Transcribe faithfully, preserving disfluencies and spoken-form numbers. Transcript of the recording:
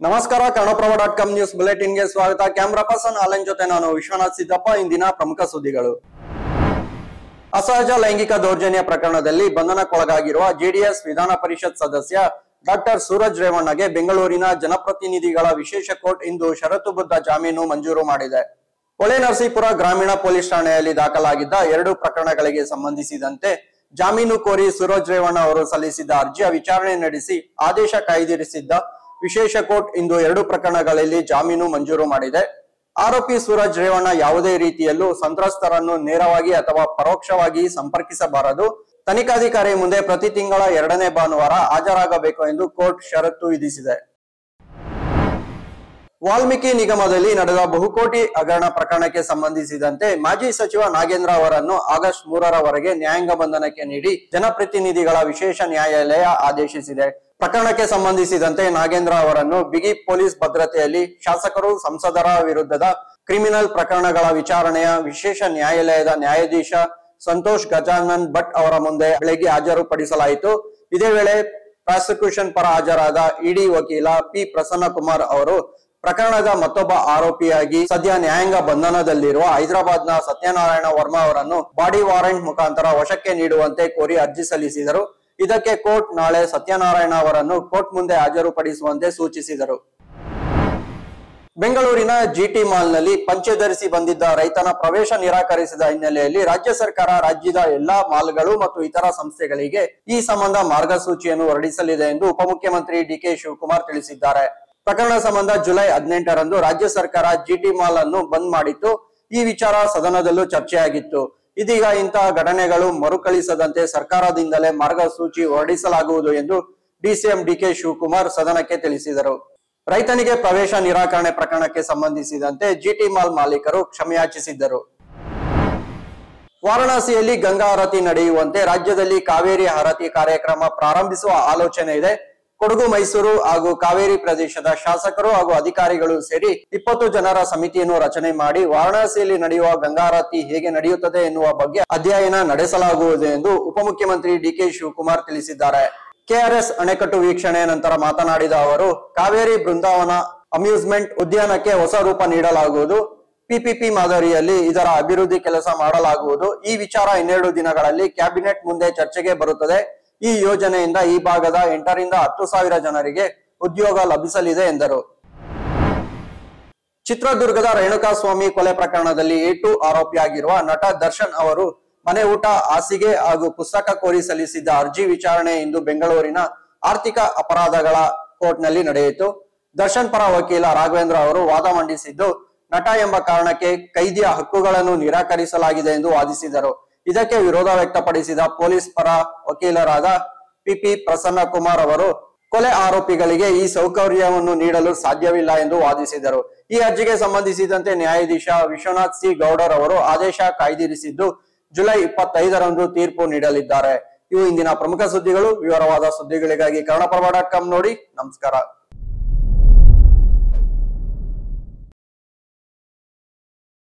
ನಮಸ್ಕಾರ Kannadaprabha dot com news bulletin ಗೆ ಸ್ವಾಗತ. ಕ್ಯಾಮರಾ ಪರ್ಸನ್ ಆಲನ್ ಜೊತೆ ನಾನು ವಿಶ್ವನಾಥ್ ಸಿದ್ದಪ್ಪ. ಇಂದಿನ ಪ್ರಮುಖ ಸುದ್ದಿಗಳು. ಅಸಹಜ ಲೈಂಗಿಕ ದೌರ್ಜನ್ಯ ಪ್ರಕರಣದಲ್ಲಿ ಬಂಧನಕ್ಕೊಳಗಾಗಿರುವ ಜೆಡಿಎಸ್ ವಿಧಾನ ಪರಿಷತ್ ಸದಸ್ಯ ಡಾಕ್ಟರ್ ಸೂರಜ್ ರೇವಣ್ಣಗೆ ಬೆಂಗಳೂರಿನ ಜನಪ್ರತಿನಿಧಿಗಳ ವಿಶೇಷ ಕೋರ್ಟ್ ಇಂದು ಷರತ್ತುಬದ್ಧ ಜಾಮೀನು ಮಂಜೂರು ಮಾಡಿದೆ. ಹೊಳೆನರಸೀಪುರ ಗ್ರಾಮೀಣ ಪೊಲೀಸ್ ಠಾಣೆಯಲ್ಲಿ ದಾಖಲಾಗಿದ್ದ ಎರಡು ಪ್ರಕರಣಗಳಿಗೆ ಸಂಬಂಧಿಸಿದಂತೆ ಜಾಮೀನು ಕೋರಿ ಸೂರಜ್ ರೇವಣ್ಣ ಅವರು ಸಲ್ಲಿಸಿದ್ದ ಅರ್ಜಿಯ ವಿಚಾರಣೆ ನಡೆಸಿ ಆದೇಶ ಕಾಯ್ದಿರಿಸಿದ್ದ ವಿಶೇಷ ಕೋರ್ಟ್ ಇಂದು ಎರಡು ಪ್ರಕರಣಗಳಲ್ಲಿ ಜಾಮೀನು ಮಂಜೂರು ಮಾಡಿದೆ. ಆರೋಪಿ ಸೂರಜ್ ರೇವಣ್ಣ ಯಾವುದೇ ರೀತಿಯಲ್ಲೂ ಸಂತ್ರಸ್ತರನ್ನು ನೇರವಾಗಿ ಅಥವಾ ಪರೋಕ್ಷವಾಗಿ ಸಂಪರ್ಕಿಸಬಾರದು. ತನಿಖಾಧಿಕಾರಿ ಮುಂದೆ ಪ್ರತಿ ತಿಂಗಳ ಎರಡನೇ ಭಾನುವಾರ ಹಾಜರಾಗಬೇಕು ಎಂದು ಕೋರ್ಟ್ ಷರತ್ತು ವಿಧಿಸಿದೆ. ವಾಲ್ಮೀಕಿ ನಿಗಮದಲ್ಲಿ ನಡೆದ ಬಹುಕೋಟಿ ಹಗರಣ ಪ್ರಕರಣಕ್ಕೆ ಸಂಬಂಧಿಸಿದಂತೆ ಮಾಜಿ ಸಚಿವ ನಾಗೇಂದ್ರ ಅವರನ್ನು ಆಗಸ್ಟ್ ಮೂರರವರೆಗೆ ನ್ಯಾಯಾಂಗ ಬಂಧನಕ್ಕೆ ನೀಡಿ ಜನಪ್ರತಿನಿಧಿಗಳ ವಿಶೇಷ ನ್ಯಾಯಾಲಯ ಆದೇಶಿಸಿದೆ. ಪ್ರಕರಣಕ್ಕೆ ಸಂಬಂಧಿಸಿದಂತೆ ನಾಗೇಂದ್ರ ಅವರನ್ನು ಬಿಗಿ ಪೊಲೀಸ್ ಭದ್ರತೆಯಲ್ಲಿ ಶಾಸಕರು ಸಂಸದರ ವಿರುದ್ಧದ ಕ್ರಿಮಿನಲ್ ಪ್ರಕರಣಗಳ ವಿಚಾರಣೆಯ ವಿಶೇಷ ನ್ಯಾಯಾಲಯದ ನ್ಯಾಯಾಧೀಶ ಸಂತೋಷ್ ಗಜಾನನ್ ಭಟ್ ಅವರ ಮುಂದೆ ಬೆಳಗ್ಗೆ ಹಾಜರುಪಡಿಸಲಾಯಿತು. ಇದೇ ವೇಳೆ ಪ್ರಾಸಿಕ್ಯೂಷನ್ ಪರ ಹಾಜರಾದ ಇಡಿ ವಕೀಲ ಪಿ ಪ್ರಸನ್ನ ಕುಮಾರ್ ಅವರು ಪ್ರಕರಣದ ಮತ್ತೊಬ್ಬ ಆರೋಪಿಯಾಗಿ ಸದ್ಯ ನ್ಯಾಯಾಂಗ ಬಂಧನದಲ್ಲಿರುವ ಹೈದರಾಬಾದ್ ನ ಸತ್ಯನಾರಾಯಣ ವರ್ಮಾ ಅವರನ್ನು ಬಾಡಿ ವಾರೆಂಟ್ ಮುಖಾಂತರ ವಶಕ್ಕೆ ನೀಡುವಂತೆ ಕೋರಿ ಅರ್ಜಿ ಸಲ್ಲಿಸಿದರು. ಇದಕ್ಕೆ ಕೋರ್ಟ್ ನಾಳೆ ಸತ್ಯನಾರಾಯಣ ಅವರನ್ನು ಕೋರ್ಟ್ ಮುಂದೆ ಹಾಜರುಪಡಿಸುವಂತೆ ಸೂಚಿಸಿದರು. ಬೆಂಗಳೂರಿನ ಜಿಟಿ ಮಾಲ್ನಲ್ಲಿ ಪಂಚೆ ಧರಿಸಿ ಬಂದಿದ್ದ ರೈತನ ಪ್ರವೇಶ ನಿರಾಕರಿಸಿದ ಹಿನ್ನೆಲೆಯಲ್ಲಿ ರಾಜ್ಯ ಸರ್ಕಾರ ರಾಜ್ಯದ ಎಲ್ಲಾ ಮಾಲ್ಗಳು ಮತ್ತು ಇತರ ಸಂಸ್ಥೆಗಳಿಗೆ ಈ ಸಂಬಂಧ ಮಾರ್ಗಸೂಚಿಯನ್ನು ಹೊರಡಿಸಲಿದೆ ಎಂದು ಉಪಮುಖ್ಯಮಂತ್ರಿ ಡಿಕೆ ಶಿವಕುಮಾರ್ ತಿಳಿಸಿದ್ದಾರೆ. ಪ್ರಕರಣ ಸಂಬಂಧ ಜುಲೈ ಹದಿನೆಂಟರಂದು ರಾಜ್ಯ ಸರ್ಕಾರ ಜಿಟಿ ಮಾಲ್ ಅನ್ನು ಬಂದ್ ಮಾಡಿತ್ತು. ಈ ವಿಚಾರ ಸದನದಲ್ಲೂ ಚರ್ಚೆಯಾಗಿತ್ತು. ಇದೀಗ ಇಂತಹ ಘಟನೆಗಳು ಮರುಕಳಿಸದಂತೆ ಸರ್ಕಾರದಿಂದಲೇ ಮಾರ್ಗಸೂಚಿ ಹೊರಡಿಸಲಾಗುವುದು ಎಂದು ಡಿಸಿಎಂ ಡಿಕೆ ಶಿವಕುಮಾರ್ ಸದನಕ್ಕೆ ತಿಳಿಸಿದರು. ರೈತನಿಗೆ ಪ್ರವೇಶ ನಿರಾಕರಣೆ ಪ್ರಕರಣಕ್ಕೆ ಸಂಬಂಧಿಸಿದಂತೆ ಜಿಟಿ ಮಾಲ್ ಮಾಲೀಕರು ಕ್ಷಮೆಯಾಚಿಸಿದ್ದರು. ವಾರಣಾಸಿಯಲ್ಲಿ ಗಂಗಾ ಆರತಿ ನಡೆಯುವಂತೆ ರಾಜ್ಯದಲ್ಲಿ ಕಾವೇರಿ ಆರತಿ ಕಾರ್ಯಕ್ರಮ ಪ್ರಾರಂಭಿಸುವ ಆಲೋಚನೆ ಇದೆ. ಕೊಡಗು, ಮೈಸೂರು ಹಾಗೂ ಕಾವೇರಿ ಪ್ರದೇಶದ ಶಾಸಕರು ಹಾಗೂ ಅಧಿಕಾರಿಗಳು ಸೇರಿ ಇಪ್ಪತ್ತು ಜನರ ಸಮಿತಿಯನ್ನು ರಚನೆ ಮಾಡಿ ವಾರಣಾಸಿಯಲ್ಲಿ ನಡೆಯುವ ಗಂಗಾರತಿ ಹೇಗೆ ನಡೆಯುತ್ತದೆ ಎನ್ನುವ ಬಗ್ಗೆ ಅಧ್ಯಯನ ನಡೆಸಲಾಗುವುದು ಎಂದು ಉಪಮುಖ್ಯಮಂತ್ರಿ ಡಿಕೆ ಶಿವಕುಮಾರ್ ತಿಳಿಸಿದ್ದಾರೆ. ಕೆಆರ್ಎಸ್ ಅಣೆಕಟ್ಟು ವೀಕ್ಷಣೆ ನಂತರ ಮಾತನಾಡಿದ ಅವರು, ಕಾವೇರಿ ಬೃಂದಾವನ ಅಮ್ಯೂಸ್ಮೆಂಟ್ ಉದ್ಯಾನಕ್ಕೆ ಹೊಸ ರೂಪ ನೀಡಲಾಗುವುದು. ಪಿಪಿಪಿ ಮಾದರಿಯಲ್ಲಿ ಇದರ ಅಭಿವೃದ್ಧಿ ಕೆಲಸ ಮಾಡಲಾಗುವುದು. ಈ ವಿಚಾರ ಇನ್ನೆರಡು ದಿನಗಳಲ್ಲಿ ಕ್ಯಾಬಿನೆಟ್ ಮುಂದೆ ಚರ್ಚೆಗೆ ಬರುತ್ತದೆ. ಈ ಯೋಜನೆಯಿಂದ ಈ ಭಾಗದ ಎಂಟರಿಂದ ಹತ್ತು ಸಾವಿರ ಜನರಿಗೆ ಉದ್ಯೋಗ ಲಭಿಸಲಿದೆ ಎಂದರು. ಚಿತ್ರದುರ್ಗದ ರೇಣುಕಾಸ್ವಾಮಿ ಕೊಲೆ ಪ್ರಕರಣದಲ್ಲಿ ಎ ಟು ಆರೋಪಿಯಾಗಿರುವ ನಟ ದರ್ಶನ್ ಅವರು ಮನೆ ಊಟ, ಹಾಸಿಗೆ ಹಾಗೂ ಪುಸ್ತಕ ಕೋರಿ ಸಲ್ಲಿಸಿದ್ದ ಅರ್ಜಿ ವಿಚಾರಣೆ ಇಂದು ಬೆಂಗಳೂರಿನ ಆರ್ಥಿಕ ಅಪರಾಧಗಳ ಕೋರ್ಟ್ನಲ್ಲಿ ನಡೆಯಿತು. ದರ್ಶನ್ ಪರ ವಕೀಲ ರಾಘವೇಂದ್ರ ಅವರು ವಾದ ಮಂಡಿಸಿದ್ದು, ನಟ ಎಂಬ ಕಾರಣಕ್ಕೆ ಕೈದಿಯ ಹಕ್ಕುಗಳನ್ನು ನಿರಾಕರಿಸಲಾಗಿದೆ ಎಂದು ವಾದಿಸಿದರು. ಇದಕ್ಕೆ ವಿರೋಧ ವ್ಯಕ್ತಪಡಿಸಿದ ಪೊಲೀಸ್ ಪರ ವಕೀಲರಾದ ಪಿಪಿ ಪ್ರಸನ್ನ ಕುಮಾರ್ ಅವರು ಕೊಲೆ ಆರೋಪಿಗಳಿಗೆ ಈ ಸೌಕರ್ಯವನ್ನು ನೀಡಲು ಸಾಧ್ಯವಿಲ್ಲ ಎಂದು ವಾದಿಸಿದರು. ಈ ಅರ್ಜಿಗೆ ಸಂಬಂಧಿಸಿದಂತೆ ನ್ಯಾಯಾಧೀಶ ವಿಶ್ವನಾಥ್ ಸಿ ಗೌಡರ್ ಅವರು ಆದೇಶ ಕಾಯ್ದಿರಿಸಿದ್ದು ಜುಲೈ ಇಪ್ಪತ್ತೈದರಂದು ತೀರ್ಪು ನೀಡಲಿದ್ದಾರೆ. ಇವು ಇಂದಿನ ಪ್ರಮುಖ ಸುದ್ದಿಗಳು. ವಿವರವಾದ ಸುದ್ದಿಗಳಿಗಾಗಿ ಕನ್ನಡಪ್ರಭ ಡಾಟ್ ಕಾಮ್ ನೋಡಿ. ನಮಸ್ಕಾರ.